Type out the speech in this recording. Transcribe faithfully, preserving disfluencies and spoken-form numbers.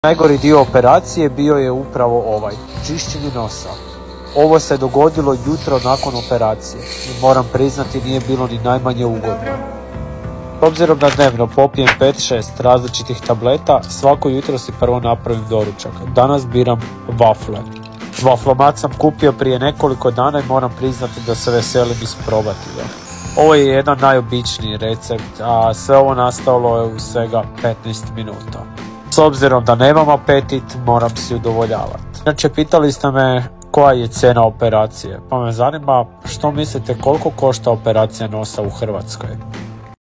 Najgori dio operacije bio je upravo ovaj, čišćenje nosa. Ovo se dogodilo jutro nakon operacije i moram priznati nije bilo ni najmanje ugodno. S obzirom da dnevno popijem pet šest različitih tableta, svako jutro si prvo napravim doručak. Danas biram vafle. Vaflomat sam kupio prije nekoliko dana i moram priznati da se veselim isprobati ga. Ovo je jedan najobičniji recept, a sve ovo nastalo je u svega petnaest minuta. S obzirom da nemam apetit, moram si udovoljavati. Inače, pitali ste me koja je cijena operacije, pa me zanima što mislite koliko košta operacija nosa u Hrvatskoj.